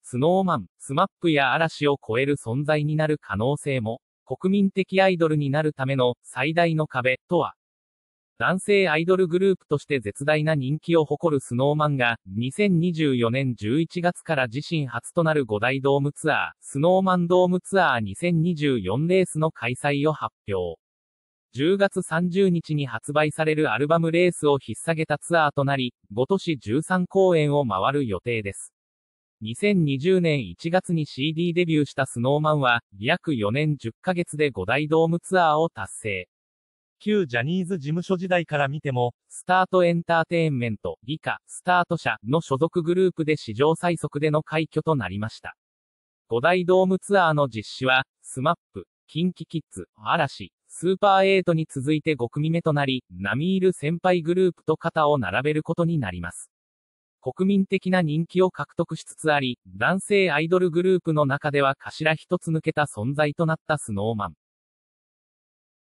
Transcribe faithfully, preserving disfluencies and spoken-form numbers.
スノーマン、スマップや嵐を超える存在になる可能性も、国民的アイドルになるための最大の壁とは、男性アイドルグループとして絶大な人気を誇るスノーマンが、にせんにじゅうよねんじゅういちがつから自身初となるご大ドームツアー、スノーマンドームツアーにせんにじゅうよんレースの開催を発表。じゅうがつさんじゅうにちに発売されるアルバムレースを引っ提げたツアーとなり、ご都市じゅうさんこうえんを回る予定です。にせんにじゅうねんいちがつに シーディー デビューしたスノーマンは、約よねんじゅっかげつでご大ドームツアーを達成。旧ジャニーズ事務所時代から見ても、スタートエンターテインメント、以下、スタート社の所属グループで史上最速での快挙となりました。ご大ドームツアーの実施は、スマップ、キンキキッズ、嵐、スーパーエイトに続いてごくみめとなり、並みいる先輩グループと肩を並べることになります。国民的な人気を獲得しつつあり、男性アイドルグループの中では頭一つ抜けた存在となったスノーマン。